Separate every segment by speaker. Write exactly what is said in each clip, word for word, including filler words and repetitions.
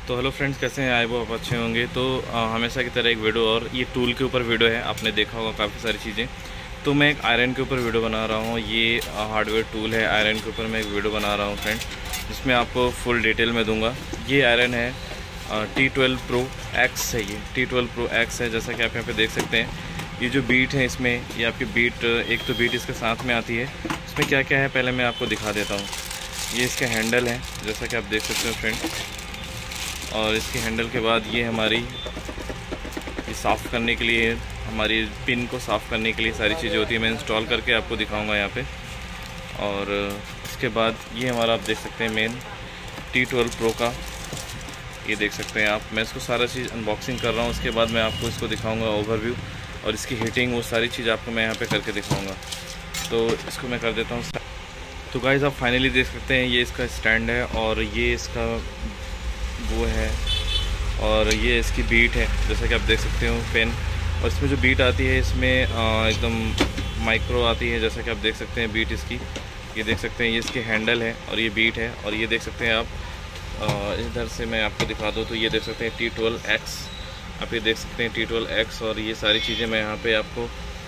Speaker 1: तो hello friends, कैसे हैं? आए वो आप अच्छे होंगे। तो आ, हमेशा की तरह एक वीडियो, और ये टूल के ऊपर वीडियो है। आपने देखा होगा काफ़ी सारी चीज़ें। तो मैं एक आयरन के ऊपर वीडियो बना रहा हूँ। ये हार्डवेयर टूल है, आयरन के ऊपर मैं एक वीडियो बना रहा हूँ फ्रेंड्स, जिसमें आपको फुल डिटेल में दूंगा। ये आयरन है टी ट्वेल्व प्रो एक्स है। ये टी ट्वेल्व प्रो एक्स है। जैसा कि आप यहाँ पे देख सकते हैं, ये जो बीट है इसमें, ये आपकी बीट, एक तो बीट इसके साथ में आती है। इसमें क्या क्या है पहले मैं आपको दिखा देता हूँ। ये इसका हैंडल है, जैसा कि आप देख सकते हो फ्रेंड। और इसके हैंडल के बाद ये हमारी, ये साफ़ करने के लिए, हमारी पिन को साफ़ करने के लिए सारी चीज़ें होती है। मैं इंस्टॉल करके आपको दिखाऊंगा यहाँ पे। और इसके बाद ये हमारा, आप देख सकते हैं, मेन टी ट्वेल्व प्रो का, ये देख सकते हैं आप। मैं इसको सारा चीज़ अनबॉक्सिंग कर रहा हूँ। उसके बाद मैं आपको इसको दिखाऊंगा ओवरव्यू, और इसकी हीटिंग, वो सारी चीज़ आपको मैं यहाँ पे करके दिखाऊंगा। तो इसको मैं कर देता हूँ। तो गाइस, आप फाइनली देख सकते हैं, ये इसका स्टैंड है, और ये इसका वो है, और ये इसकी बीट है, जैसा कि आप देख सकते हो, पेन। और इसमें जो बीट आती है, इसमें एकदम माइक्रो आती है, जैसा कि आप देख सकते हैं बीट इसकी। ये देख सकते हैं, ये इसके हैंडल है और ये बीट है। और ये देख सकते हैं आप, इधर से मैं आपको दिखा दूँ तो ये देख सकते हैं टी ट्वेल्व एक्स, आप ये देख सकते हैं टी ट्वेल्व एक्स। और ये सारी चीज़ें मैं यहाँ पे आपको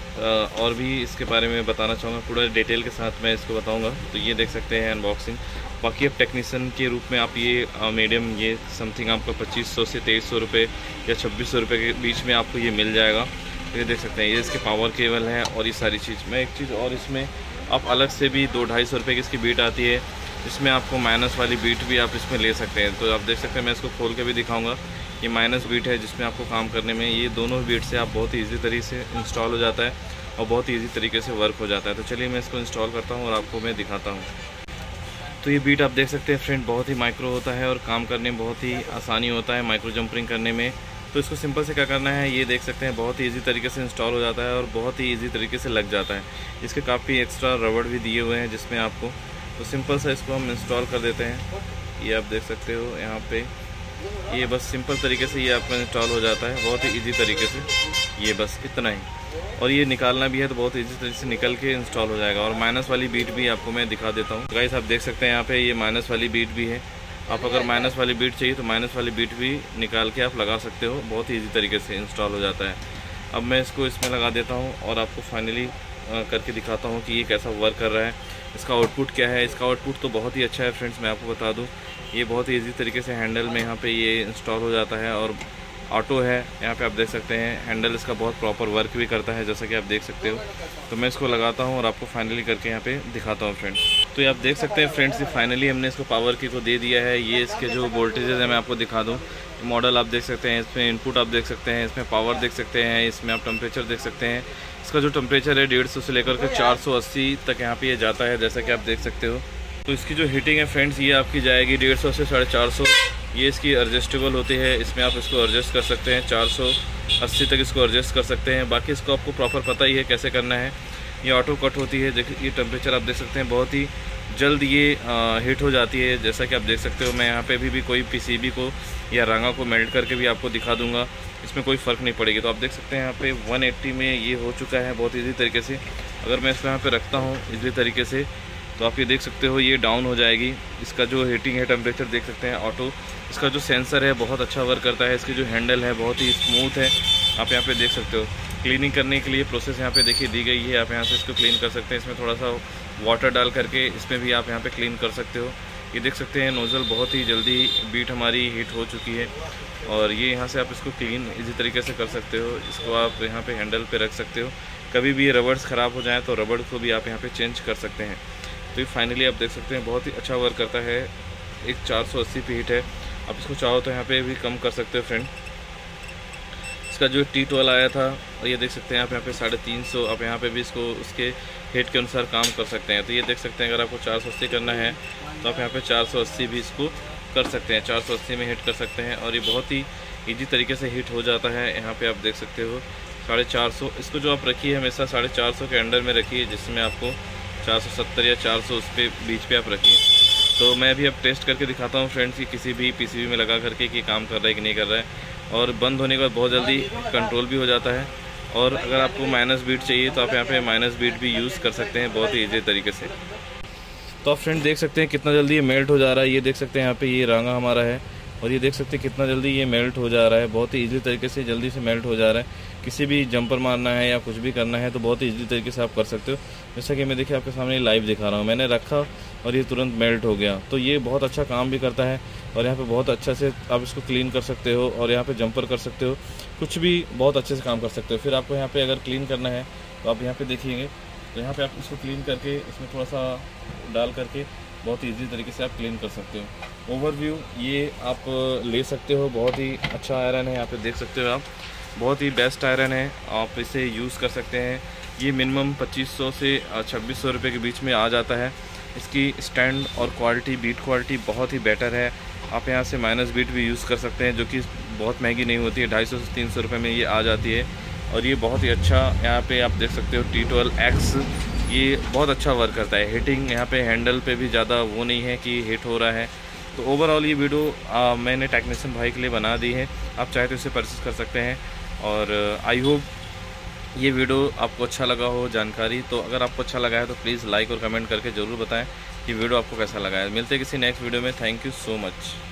Speaker 1: और भी इसके बारे में बताना चाहूँगा, पूरा डिटेल के साथ मैं इसको बताऊँगा। तो ये देख सकते हैं अनबॉक्सिंग। बाकी अब टेक्नीशियन के रूप में आप ये मीडियम, ये समथिंग आपको पच्चीस सौ से तेईस सौ रुपये या छब्बीस सौ रुपये के बीच में आपको ये मिल जाएगा। तो ये देख सकते हैं, ये इसके पावर केबल है और ये सारी चीज़। मैं एक चीज़ और, इसमें आप अलग से भी दो ढाई सौ रुपये की इसकी बीट आती है। इसमें आपको माइनस वाली बीट भी आप इसमें ले सकते हैं। तो आप देख सकते हैं, मैं इसको खोल के भी दिखाऊँगा। ये माइनस बीट है, जिसमें आपको काम करने में ये दोनों बीट से आप बहुत ही ईजी तरीके से इंस्टॉल हो जाता है और बहुत ही ईजी तरीके से वर्क हो जाता है। तो चलिए मैं इसको इंस्टॉल करता हूँ और आपको मैं दिखाता हूँ। तो ये बीट आप देख सकते हैं फ्रेंड, बहुत ही माइक्रो होता है और काम करने में बहुत ही आसानी होता है, माइक्रो जंपरिंग करने में। तो इसको सिंपल से क्या करना है, ये देख सकते हैं, बहुत ही ईजी तरीके से इंस्टॉल हो जाता है और बहुत ही ईजी तरीके से लग जाता है। इसके काफ़ी एक्स्ट्रा रबड़ भी दिए हुए हैं जिसमें आपको, तो सिंपल सा इसको हम इंस्टॉल कर देते हैं। ये आप देख सकते हो यहाँ पे, ये बस सिंपल तरीके से ये आपका इंस्टॉल हो जाता है, बहुत ही ईजी तरीके से। ये बस इतना ही, और ये निकालना भी है तो बहुत ईजी तरीके से निकल के इंस्टॉल हो जाएगा। और माइनस वाली बीट भी आपको मैं दिखा देता हूँ। गाइस, आप देख सकते हैं यहाँ पे, ये माइनस वाली बीट भी है। आप अगर माइनस वाली बीट चाहिए तो माइनस वाली बीट भी निकाल के आप लगा सकते हो, बहुत ही ईजी तरीके से इंस्टॉल हो जाता है। अब मैं इसको इसमें लगा देता हूँ और आपको फाइनली करके दिखाता हूँ कि ये कैसा वर्क कर रहा है, इसका आउटपुट क्या है। इसका आउटपुट तो बहुत ही अच्छा है फ्रेंड्स, मैं आपको बता दूँ। ये बहुत ही ईजी तरीके से हैंडल में यहाँ पे ये इंस्टॉल हो जाता है, और ऑटो है यहाँ पे, आप देख सकते हैं। हैंडल इसका बहुत प्रॉपर वर्क भी करता है, जैसा कि आप देख सकते हो। तो मैं इसको लगाता हूँ और आपको फाइनली करके यहाँ पे दिखाता हूँ फ्रेंड्स। तो ये आप देख सकते हैं फ्रेंड्स, ये फाइनली हमने इसको पावर की को दे दिया है। ये इसके जो वोल्टेजेस है मैं आपको दिखा दूँ। मॉडल आप देख सकते हैं, इसमें इनपुट आप देख सकते हैं, इसमें पावर देख सकते हैं, इसमें आप टेम्परेचर देख सकते हैं। इसका जो टेम्परेचर है डेढ़ सौ से लेकर के चार सौ अस्सी तक यहाँ पे ये जाता है, जैसा कि आप देख सकते हो। तो इसकी जो हीटिंग है फ्रेंड्स, ये आपकी जाएगी डेढ़ सौ से साढ़े चार सौ। ये इसकी एडजस्टेबल होती है, इसमें आप इसको एडजस्ट कर सकते हैं, चार सौ अस्सी तक इसको एडजस्ट कर सकते हैं। बाकी इसको आपको प्रॉपर पता ही है कैसे करना है। ये ऑटो कट होती है, देखिए ये टेम्परेचर आप देख सकते हैं, बहुत ही जल्द ये आ, हीट हो जाती है, जैसा कि आप देख सकते हो। मैं यहाँ पे भी, भी कोई पीसीबी को या रांगा को मेल्ट करके भी आपको दिखा दूंगा, इसमें कोई फ़र्क नहीं पड़ेगी। तो आप देख सकते हैं यहाँ पे एक सौ अस्सी में ये हो चुका है बहुत ईजी तरीके से। अगर मैं इसको यहाँ पे रखता हूँ ईजी तरीके से, तो आप ये देख सकते हो, ये डाउन हो जाएगी। इसका जो हीटिंग है, टेम्परेचर देख सकते हैं ऑटो। इसका जो सेंसर है बहुत अच्छा वर्क करता है। इसकी जो हैंडल है बहुत ही स्मूथ है, आप यहाँ पे देख सकते हो। क्लीनिंग करने के लिए प्रोसेस यहाँ पे देखिए दी गई है, आप यहाँ से इसको क्लीन कर सकते हैं। इसमें थोड़ा सा वाटर डाल करके इसमें भी आप यहाँ पे क्लीन कर सकते हो। ये देख सकते हैं, नोज़ल बहुत ही जल्दी बीट हमारी हीट हो चुकी है, और ये यहाँ से आप इसको क्लीन इजी तरीके से कर सकते हो। इसको आप यहाँ पे हैंडल पे रख सकते हो। कभी भी ये रबर्स ख़राब हो जाए तो रबड़ को भी आप यहाँ पे चेंज कर सकते हैं। तो ये फाइनली आप देख सकते हैं, बहुत ही अच्छा वर्क करता है। एक चार सौ अस्सी पे हीट है, आप इसको चाहो तो यहाँ पे भी कम कर सकते हो फ्रेंड। इसका जो टी ट्वेल्व आया था, ये देख सकते हैं आप यहाँ पे साढ़े तीन सौ, आप यहाँ पे भी इसको उसके हीट के अनुसार काम कर सकते हैं। तो ये देख सकते हैं, अगर आपको चार सौ अस्सी करना है तो आप यहाँ पे चार सौ अस्सी भी इसको कर सकते हैं, चार सौ अस्सी में हीट कर सकते हैं, और ये बहुत ही ईजी तरीके से हीट हो जाता है। यहाँ पे आप देख सकते हो साढ़े चार सौ, इसको जो आप रखिए हमेशा साढ़े चार सौ के अंडर में रखिए, जिसमें आपको चार सौ सत्तर या चार सौ उस पे बीच पे आप रखिए। तो मैं भी अब टेस्ट करके दिखाता हूँ फ्रेंड्स कि किसी भी पीसीबी में लगा करके कि काम कर रहा है कि नहीं कर रहा है। और बंद होने के बाद बहुत जल्दी कंट्रोल भी हो जाता है। और अगर आपको माइनस बीट चाहिए तो आप यहाँ पे माइनस बीट भी यूज़ कर सकते हैं बहुत ही ईजी तरीके से। तो आप फ्रेंड देख सकते हैं कितना जल्दी ये मेल्ट हो जा रहा है। ये देख सकते हैं यहाँ पे ये रांगा हमारा है और ये देख सकते हैं कितना जल्दी ये मेल्ट हो जा रहा है, बहुत ही ईजी तरीके से जल्दी से मेल्ट हो जा रहा है। किसी भी जंपर मारना है या कुछ भी करना है तो बहुत ही ईजी तरीके से आप कर सकते हो। जैसा कि मैं देखिए आपके सामने लाइव दिखा रहा हूँ, मैंने रखा और ये तुरंत मेल्ट हो गया। तो ये बहुत अच्छा काम भी करता है और यहाँ पे बहुत अच्छा से आप इसको क्लीन कर सकते हो और यहाँ पे जंपर कर सकते हो, कुछ भी बहुत अच्छे से काम कर सकते हो। फिर आपको यहाँ पे अगर क्लीन करना है तो आप यहाँ पे देखिएंगे, तो यहाँ पे आप इसको क्लीन करके इसमें थोड़ा सा डाल करके बहुत ईजी तरीके से आप क्लीन कर सकते हो। ओवरव्यू ये आप ले सकते हो, बहुत ही अच्छा आयरन है, यहाँ पे देख सकते हो आप, बहुत ही बेस्ट आयरन है, आप इसे यूज़ कर सकते हैं। ये मिनिमम पच्चीस सौ से छब्बीस सौ रुपये के बीच में आ जाता है। इसकी स्टैंड और क्वालिटी, बीट क्वालिटी बहुत ही बेटर है। आप यहाँ से माइनस बीट भी यूज़ कर सकते हैं, जो कि बहुत महंगी नहीं होती है, ढाई सौ से तीन सौ रुपये में ये आ जाती है। और ये बहुत ही अच्छा, यहाँ पे आप देख सकते हो टी ट्वेल्व एक्स, ये बहुत अच्छा वर्क करता है। हिटिंग यहाँ पे हैंडल पे भी ज़्यादा वो नहीं है कि हिट हो रहा है। तो ओवरऑल ये वीडियो आ, मैंने टेक्नीशियन भाई के लिए बना दी है, आप चाहे तो इसे परचेस कर सकते हैं। और आई होप ये वीडियो आपको अच्छा लगा हो, जानकारी। तो अगर आपको अच्छा लगा है तो प्लीज़ लाइक और कमेंट करके ज़रूर बताएं कि वीडियो आपको कैसा लगा है। मिलते हैं किसी नेक्स्ट वीडियो में। Thank you so much.